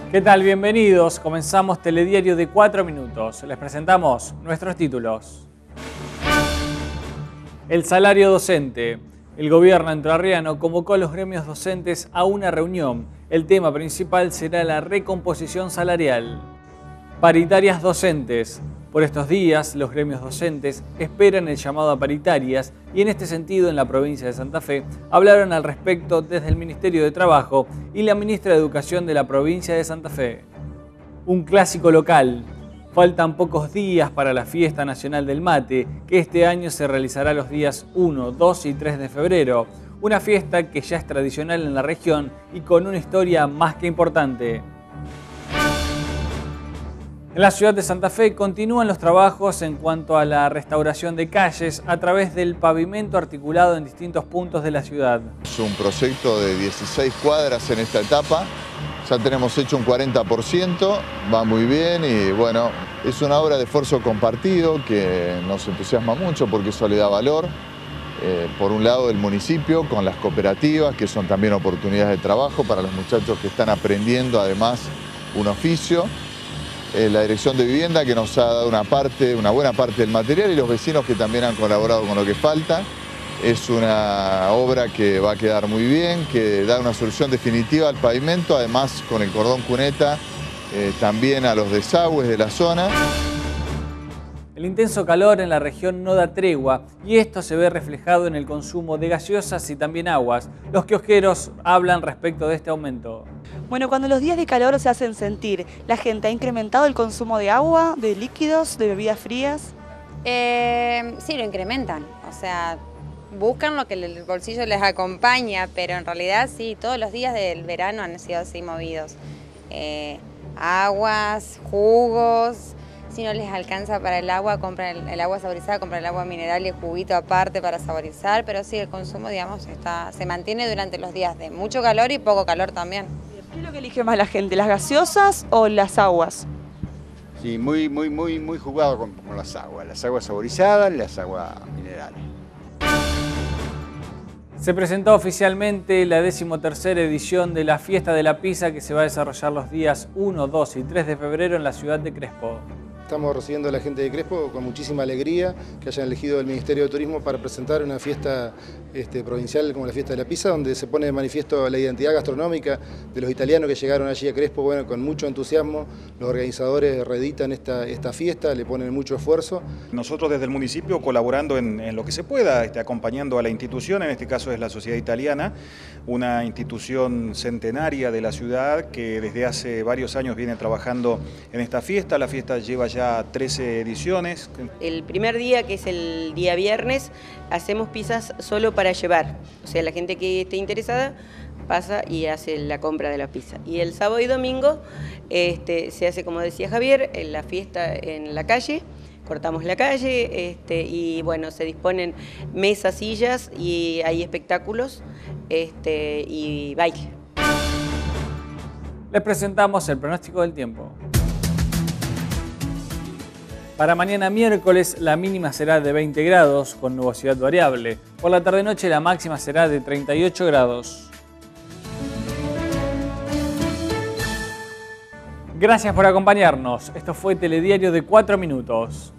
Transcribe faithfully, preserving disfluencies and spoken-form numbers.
¿Qué tal? Bienvenidos. Comenzamos Telediario de cuatro minutos. Les presentamos nuestros títulos. El salario docente. El gobierno entrerriano convocó a los gremios docentes a una reunión. El tema principal será la recomposición salarial. Paritarias docentes. Por estos días, los gremios docentes esperan el llamado a paritarias y en este sentido, en la provincia de Santa Fe, hablaron al respecto desde el Ministerio de Trabajo y la ministra de Educación de la provincia de Santa Fe. Un clásico local. Faltan pocos días para la Fiesta Nacional del Mate, que este año se realizará los días uno, dos y tres de febrero. Una fiesta que ya es tradicional en la región y con una historia más que importante. En la ciudad de Santa Fe continúan los trabajos en cuanto a la restauración de calles a través del pavimento articulado en distintos puntos de la ciudad. Es un proyecto de dieciséis cuadras en esta etapa, ya tenemos hecho un cuarenta por ciento, va muy bien y bueno, es una obra de esfuerzo compartido que nos entusiasma mucho porque eso le da valor. Eh, por un lado el municipio con las cooperativas, que son también oportunidades de trabajo para los muchachos que están aprendiendo además un oficio. Eh, la Dirección de Vivienda, que nos ha dado una parte, una buena parte del material, y los vecinos que también han colaborado con lo que falta. Es una obra que va a quedar muy bien, que da una solución definitiva al pavimento, además con el cordón cuneta eh, también a los desagües de la zona. El intenso calor en la región no da tregua y esto se ve reflejado en el consumo de gaseosas y también aguas. Los kiosqueros hablan respecto de este aumento. Bueno, cuando los días de calor se hacen sentir, ¿la gente ha incrementado el consumo de agua, de líquidos, de bebidas frías? Eh, sí, lo incrementan. O sea, buscan lo que el bolsillo les acompaña, pero en realidad sí, todos los días del verano han sido así movidos. Eh, aguas, jugos. Si no les alcanza para el agua, compran el, el agua saborizada, compran el agua mineral y el juguito aparte para saborizar, pero sí, el consumo, digamos, está, se mantiene durante los días de mucho calor y poco calor también. ¿Qué es lo que elige más la gente, las gaseosas o las aguas? Sí, muy, muy, muy, muy jugado con, con las aguas, las aguas saborizadas, las aguas minerales. Se presentó oficialmente la decimotercera edición de la Fiesta de la Pizza que se va a desarrollar los días uno, dos y tres de febrero en la ciudad de Crespo. Estamos recibiendo a la gente de Crespo con muchísima alegría que hayan elegido el Ministerio de Turismo para presentar una fiesta este, provincial como la Fiesta de la Pizza, donde se pone de manifiesto la identidad gastronómica de los italianos que llegaron allí a Crespo. Bueno, con mucho entusiasmo los organizadores reeditan esta, esta fiesta, le ponen mucho esfuerzo. Nosotros desde el municipio colaborando en, en lo que se pueda, este, acompañando a la institución, en este caso es la Sociedad Italiana, una institución centenaria de la ciudad que desde hace varios años viene trabajando en esta fiesta. La fiesta lleva ya trece ediciones. El primer día, que es el día viernes, hacemos pizzas solo para llevar. O sea, la gente que esté interesada pasa y hace la compra de la pizza. Y el sábado y domingo este, se hace, como decía Javier, en la fiesta en la calle. Cortamos la calle este, y bueno, se disponen mesas, sillas y hay espectáculos este, y baile. Les presentamos el pronóstico del tiempo. Para mañana miércoles la mínima será de veinte grados con nubosidad variable. Por la tarde-noche la máxima será de treinta y ocho grados. Gracias por acompañarnos. Esto fue Telediario de cuatro minutos.